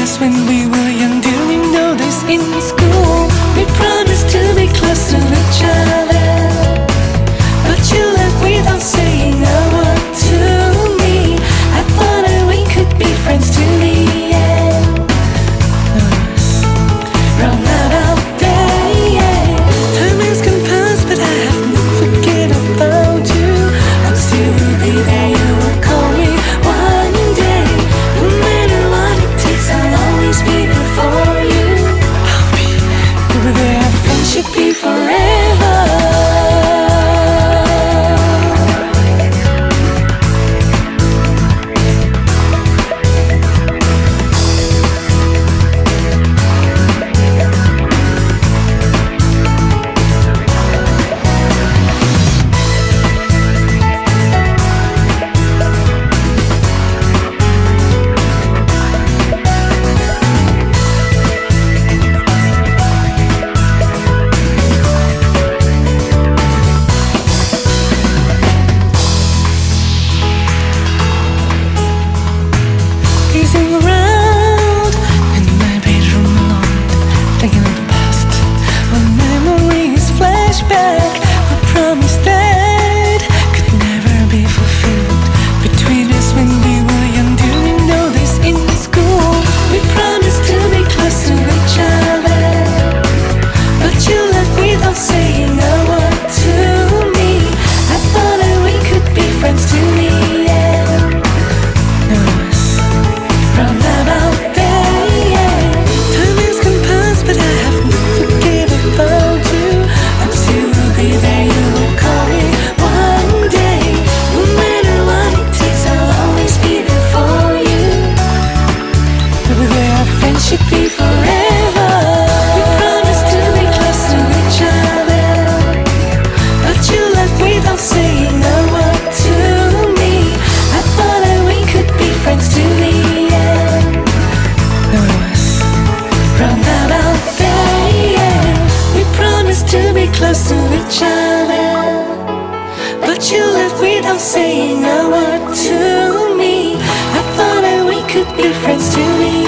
us when we were young. Do you know this? In school we promised to be close to each other, but you left without saying a word to me. I thought that we could be friends to the end. Wrong about that, yeah. Time has come past, but I have not forget about you. I'm still will be there, you will call me one day. No matter what it takes, I'll always be there for you. I'll be there, our friendship be forever. Pacing around in my bedroom alone, thinking of the past. When memories flash back, a promise that could never be fulfilled between us when we were young. Do you know this? In school we promised to be close to each other, but you left without saying a word to me. I thought that we could be friends to the end. Wrong about that, yeah. Time has come past, but I have not forget about you. I'm still will be there, you will call me one day. No matter what it takes, I'll always be there for you. We'll be there, our friendship be forever. We promised to be close to each other, but you left without saying a word to me. I thought that we could be friends to the end. Wrong about that, yeah. We promised to be close to each other, but you left without saying a word to me. I thought that we could be friends to the